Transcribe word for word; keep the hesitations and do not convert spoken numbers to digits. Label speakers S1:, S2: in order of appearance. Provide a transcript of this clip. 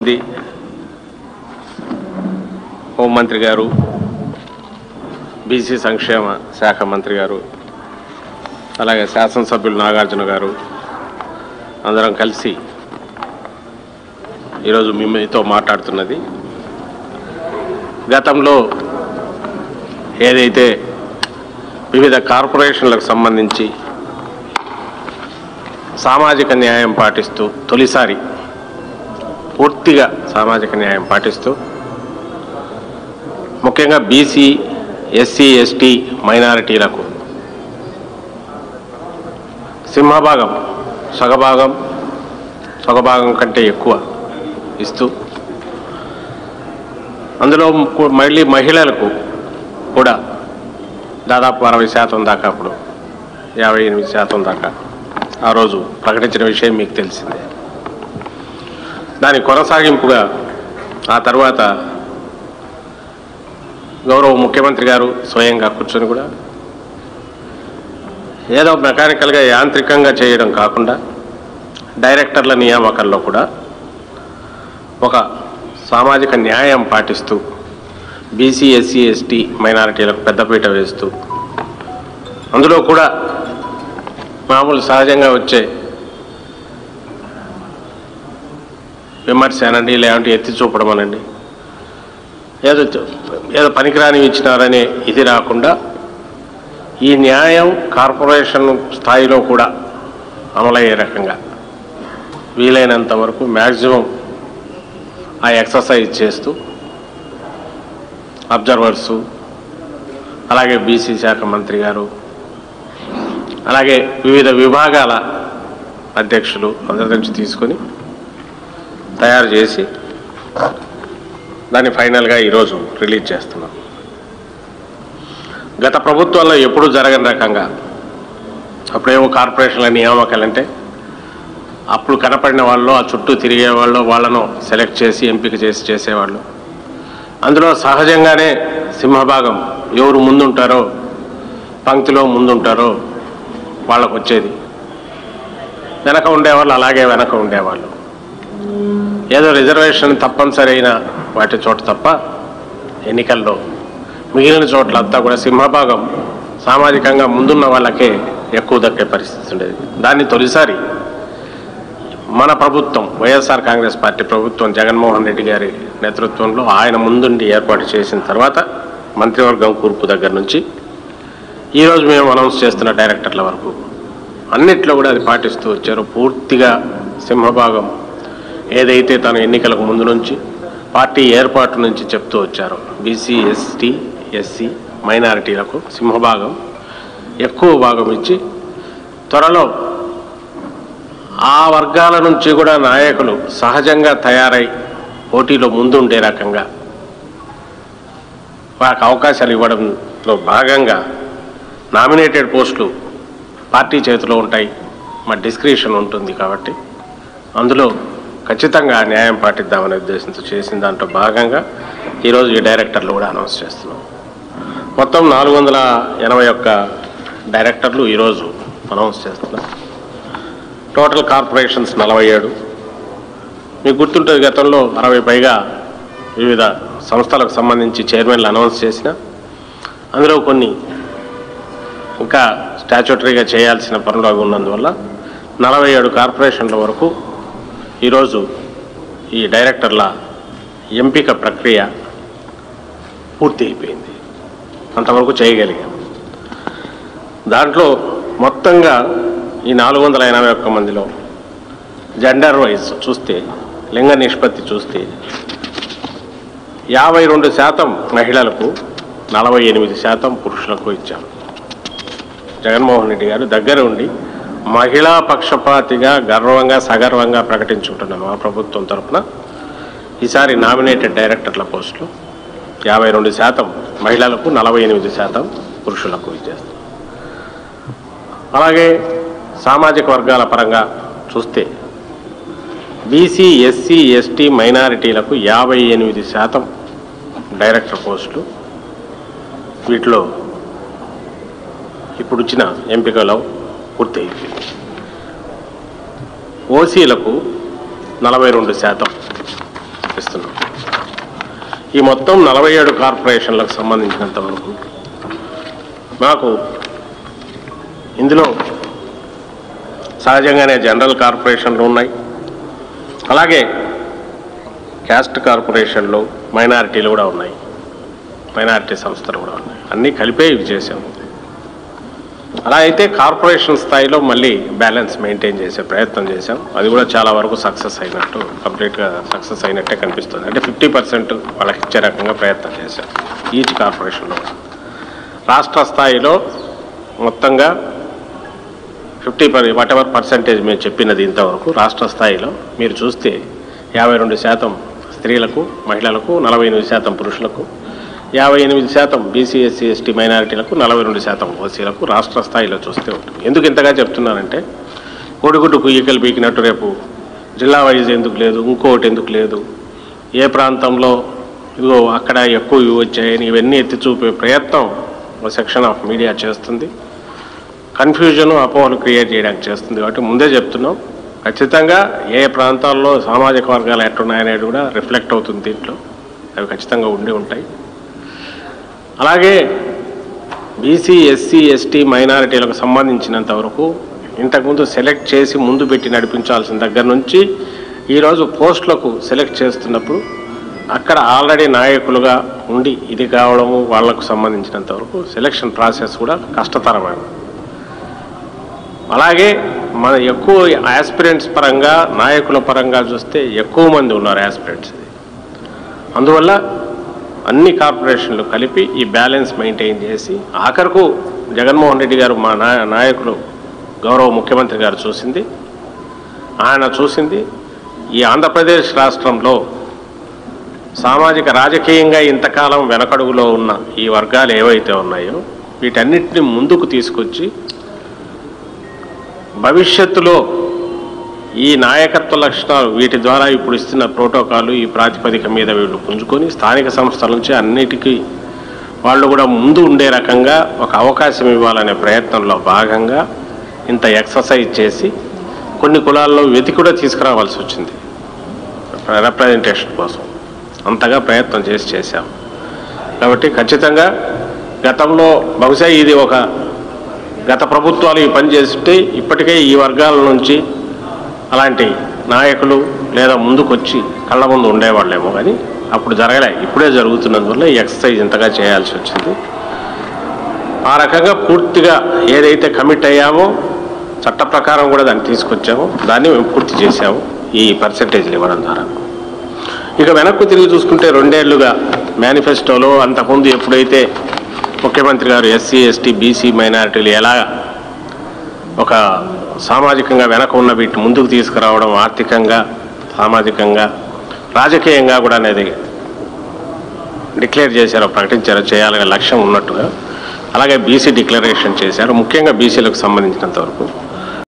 S1: ఇది హోంమంత్రి గారు, బీసీ సంక్షేమ శాఖ మంత్రి గారు, అలాగే శాసనసభ్యులు నాగార్జున గారు అందరం కలిసి ఈరోజు మీతో మాట్లాడుతున్నది గతంలో ఏదైతే వివిధ కార్పొరేషన్లకు సంబంధించి సామాజిక న్యాయం పాటిస్తూ తొలిసారి పూర్తిగా సామాజిక న్యాయం పాటిస్తూ ముఖ్యంగా బీసీ, ఎస్సీ, ఎస్టీ మైనారిటీలకు సింహభాగం సగభాగం సగభాగం కంటే ఎక్కువ ఇస్తూ అందులో మళ్ళీ మహిళలకు కూడా దాదాపు అరవై శాతం దాకా, అప్పుడు యాభై ఎనిమిది శాతం దాకా ఆ రోజు ప్రకటించిన విషయం మీకు తెలిసిందే. దాని కొనసాగింపుగా ఆ తర్వాత గౌరవ ముఖ్యమంత్రి గారు స్వయంగా కూర్చొని కూడా ఏదో మెకానికల్గా యాంత్రికంగా చేయడం కాకుండా డైరెక్టర్ల నియామకాల్లో కూడా ఒక సామాజిక న్యాయం పాటిస్తూ బీసీ, ఎస్సీ, ఎస్టీ మైనారిటీలకు పెద్దపీట వేస్తూ అందులో కూడా మామూలు సహజంగా వచ్చే విమర్శ అనండి, లేదంటే ఎత్తి చూపడం అనండి, ఏదో ఏదో పనికిరాని ఇచ్చినారనే ఇది రాకుండా ఈ న్యాయం కార్పొరేషన్ స్థాయిలో కూడా అమలయ్యే రకంగా వీలైనంత వరకు మ్యాక్సిమం ఆ ఎక్సర్సైజ్ చేస్తూ అబ్జర్వర్సు, అలాగే బీసీ శాఖ మంత్రి గారు, అలాగే వివిధ విభాగాల అధ్యక్షులు అందరి నుంచి తీసుకొని తయారు చేసి దాన్ని ఫైనల్గా ఈరోజు రిలీజ్ చేస్తున్నాం. గత ప్రభుత్వంలో ఎప్పుడూ జరగని రకంగా అప్పుడేమో కార్పొరేషన్ల నియామకాలంటే అప్పుడు కనపడిన వాళ్ళు, ఆ చుట్టూ తిరిగే వాళ్ళు, వాళ్ళను సెలెక్ట్ చేసి ఎంపిక చేసి చేసేవాళ్ళు. అందులో సహజంగానే సింహభాగం ఎవరు ముందుంటారో, పంక్తిలో ముందుంటారో వాళ్ళకు వచ్చేది. వెనక ఉండేవాళ్ళు అలాగే వెనక ఉండేవాళ్ళు. ఏదో రిజర్వేషన్ తప్పనిసరి అయిన వాటి చోట తప్ప ఎన్నికల్లో మిగిలిన చోట్లంతా కూడా సింహభాగం సామాజికంగా ముందున్న వాళ్ళకే ఎక్కువ దక్కే పరిస్థితి ఉండేది. దాన్ని తొలిసారి మన ప్రభుత్వం, వైఎస్ఆర్ కాంగ్రెస్ పార్టీ ప్రభుత్వం, జగన్మోహన్ రెడ్డి గారి నేతృత్వంలో ఆయన ముందుండి ఏర్పాటు చేసిన తర్వాత మంత్రివర్గం కూర్పు దగ్గర నుంచి ఈరోజు మేము అనౌన్స్ చేస్తున్న డైరెక్టర్ల వరకు అన్నిట్లో కూడా అది పాటిస్తూ వచ్చారు. పూర్తిగా సింహభాగం ఏదైతే తన ఎన్నికలకు ముందు నుంచి పార్టీ ఏర్పాటు నుంచి చెప్తూ వచ్చారో బీసీ, ఎస్టీ, ఎస్సీ మైనారిటీలకు సింహభాగం ఎక్కువ భాగం ఇచ్చి త్వరలో ఆ వర్గాల నుంచి కూడా నాయకులు సహజంగా తయారై పోటీలో ముందుండే రకంగా వారికి అవకాశాలు ఇవ్వడంలో భాగంగా నామినేటెడ్ పోస్టులు పార్టీ చేతిలో ఉంటాయి, మా డిస్క్రిప్షన్ ఉంటుంది కాబట్టి అందులో ఖచ్చితంగా న్యాయం పాటిద్దామనే ఉద్దేశంతో చేసిన దాంట్లో భాగంగా ఈరోజు ఈ డైరెక్టర్లు కూడా అనౌన్స్ చేస్తున్నాం. మొత్తం నాలుగు వందల ఎనభై ఒక్క డైరెక్టర్లు ఈరోజు అనౌన్స్ చేస్తున్నాం. టోటల్ కార్పొరేషన్స్ నలభై ఏడు. మీకు గుర్తుంటుంది, గతంలో అరవై పైగా వివిధ సంస్థలకు సంబంధించి చైర్మన్లు అనౌన్స్ చేసిన అందులో కొన్ని ఇంకా స్టాచ్యూటరీగా చేయాల్సిన పనులు అవి ఉన్నందువల్ల నలభై ఏడు కార్పొరేషన్ల వరకు ఈరోజు ఈ డైరెక్టర్ల ఎంపిక ప్రక్రియ పూర్తి అయిపోయింది. అంతవరకు చేయగలిగాం. దాంట్లో మొత్తంగా ఈ నాలుగు వందల ఎనభై ఒక్క మందిలో జెండర్ వైజ్ చూస్తే, లింగ నిష్పత్తి చూస్తే యాభై రెండు శాతం మహిళలకు, నలభై ఎనిమిది శాతం పురుషులకు ఇచ్చాం. జగన్మోహన్ రెడ్డి గారు దగ్గర ఉండి మహిళా పక్షపాతిగా గర్వంగా సగర్వంగా ప్రకటించుకుంటున్నాను మా ప్రభుత్వం తరఫున ఈసారి నామినేటెడ్ డైరెక్టర్ల పోస్టులు యాభై రెండు శాతం మహిళలకు, నలభై ఎనిమిది శాతం పురుషులకు ఇచ్చేస్తాం. అలాగే సామాజిక వర్గాల పరంగా చూస్తే బీసీ, ఎస్సీ, ఎస్టీ మైనారిటీలకు యాభై ఎనిమిది శాతం డైరెక్టర్ పోస్టులు, వీటిలో ఇప్పుడు ఇచ్చిన ఎంపికలో పూర్తయింది. ఓసీలకు నలభై రెండు శాతం ఇస్తున్నాం. ఈ మొత్తం నలభై ఏడు కార్పొరేషన్లకు సంబంధించినంత వరకు మాకు ఇందులో సహజంగానే జనరల్ కార్పొరేషన్లు ఉన్నాయి, అలాగే క్యాస్ట్ కార్పొరేషన్లు, మైనారిటీలు కూడా ఉన్నాయి, మైనారిటీ సంస్థలు కూడా ఉన్నాయి. అన్నీ కలిపే ఇవి చేసాము. అలా అయితే కార్పొరేషన్ స్థాయిలో మళ్ళీ బ్యాలెన్స్ మెయింటైన్ చేసే ప్రయత్నం చేశాం. అది కూడా చాలా వరకు సక్సెస్ అయినట్టు, కంప్లీట్గా సక్సెస్ అయినట్టే కనిపిస్తుంది. అంటే ఫిఫ్టీ పర్సెంట్ వాళ్ళకి ఇచ్చే రకంగా ప్రయత్నం చేశాం ఈచ్ కార్పొరేషన్లో. రాష్ట్ర స్థాయిలో మొత్తంగా fifty per whatever percentage మేము చెప్పినది ఇంతవరకు రాష్ట్ర స్థాయిలో మీరు చూస్తే యాభై రెండు శాతం స్త్రీలకు, మహిళలకు, నలభై ఎనిమిది శాతం పురుషులకు, యాభై ఎనిమిది శాతం బీసీ, ఎస్సీ, ఎస్టీ మైనారిటీలకు, నలభై రెండు శాతం ఓసీలకు రాష్ట్ర స్థాయిలో చూస్తే ఉంటుంది. ఎందుకు ఇంతగా చెప్తున్నానంటే కోడిగుడ్డు కుయ్యకలు బీకినట్టు రేపు జిల్లా వైజ్ ఎందుకు లేదు, ఇంకోటి ఎందుకు లేదు, ఏ ప్రాంతంలో ఇవో అక్కడ ఎక్కువ ఇవి వచ్చాయని ఇవన్నీ ఎత్తి చూపే ప్రయత్నం ఒక సెక్షన్ ఆఫ్ మీడియా చేస్తుంది. కన్ఫ్యూజన్, అపోహలు క్రియేట్ చేయడానికి చేస్తుంది. కాబట్టి ముందే చెప్తున్నాం, ఖచ్చితంగా ఏ ప్రాంతాల్లో సామాజిక వర్గాలు ఎట్టున్నాయనేది కూడా రిఫ్లెక్ట్ అవుతుంది దీంట్లో. అవి ఖచ్చితంగా ఉండి ఉంటాయి. అలాగే బీసీ, ఎస్సీ, ఎస్టీ మైనారిటీలకు సంబంధించినంత వరకు ఇంతకుముందు సెలెక్ట్ చేసి ముందు పెట్టి నడిపించాల్సిన దగ్గర నుంచి ఈరోజు పోస్టులకు సెలెక్ట్ చేస్తున్నప్పుడు అక్కడ ఆల్రెడీ నాయకులుగా ఉండి ఇది కావడము, వాళ్లకు సంబంధించినంత వరకు సెలెక్షన్ ప్రాసెస్ కూడా కష్టతరమైనది. అలాగే మన ఎక్కువ యాస్పిరెంట్స్ పరంగా, నాయకుల పరంగా చూస్తే ఎక్కువ మంది ఉన్నారు యాస్పిరెంట్స్. అందువల్ల అన్ని కార్పొరేషన్లు కలిపి ఈ బ్యాలెన్స్ మెయింటైన్ చేసి ఆఖరకు జగన్మోహన్ రెడ్డి గారు, మా నాయకులు గౌరవ ముఖ్యమంత్రి గారు చూసింది, ఆయన చూసింది ఈ ఆంధ్రప్రదేశ్ రాష్ట్రంలో సామాజిక రాజకీయంగా ఇంతకాలం వెనకడుగులో ఉన్న ఈ వర్గాలు ఏవైతే ఉన్నాయో వీటన్నిటిని ముందుకు తీసుకొచ్చి భవిష్యత్తులో ఈ నాయకత్వ లక్షణాలు వీటి ద్వారా ఇప్పుడు ఇస్తున్న ప్రోటోకాలు ఈ ప్రాతిపదిక మీద వీళ్ళు పుంజుకొని స్థానిక సంస్థల నుంచి అన్నిటికీ వాళ్ళు కూడా ముందు ఉండే రకంగా ఒక అవకాశం ఇవ్వాలనే ప్రయత్నంలో భాగంగా ఇంత ఎక్సర్సైజ్ చేసి కొన్ని కులాల్లో వెతికి కూడా తీసుకురావాల్సి వచ్చింది రిప్రజెంటేషన్ కోసం. అంతగా ప్రయత్నం చేసి చేశాం. కాబట్టి ఖచ్చితంగా గతంలో బహుశా ఇది ఒక గత ప్రభుత్వాలు ఈ పని చేస్తుంటే ఇప్పటికే ఈ వర్గాల నుంచి అలాంటి నాయకులు లేదా ముందుకొచ్చి కళ్ళ ముందు ఉండేవాళ్ళేమో, కానీ అప్పుడు జరగలే. ఇప్పుడే జరుగుతున్నందువల్ల ఈ ఎక్సర్సైజ్ ఇంతగా చేయాల్సి వచ్చింది. ఆ రకంగా పూర్తిగా ఏదైతే కమిట్ అయ్యామో చట్ట ప్రకారం కూడా దాన్ని తీసుకొచ్చామో దాన్ని మేము పూర్తి చేశాము ఈ పర్సెంటేజ్లు ఇవ్వడం ద్వారా. ఇక వెనక్కు తిరిగి చూసుకుంటే రెండేళ్లుగా మేనిఫెస్టోలో అంతకుముందు ఎప్పుడైతే ముఖ్యమంత్రి గారు ఎస్సీ, ఎస్టీ, బీసీ మైనారిటీలు ఎలా ఒక సామాజికంగా వెనక ఉన్న వీటిని ముందుకు తీసుకురావడం, ఆర్థికంగా, సామాజికంగా, రాజకీయంగా కూడా అనేది డిక్లేర్ చేశారో, ప్రకటించారో, చేయాలనే లక్ష్యం ఉన్నట్టుగా అలాగే బీసీ డిక్లరేషన్ చేశారు. ముఖ్యంగా బీసీలకు సంబంధించినంత వరకు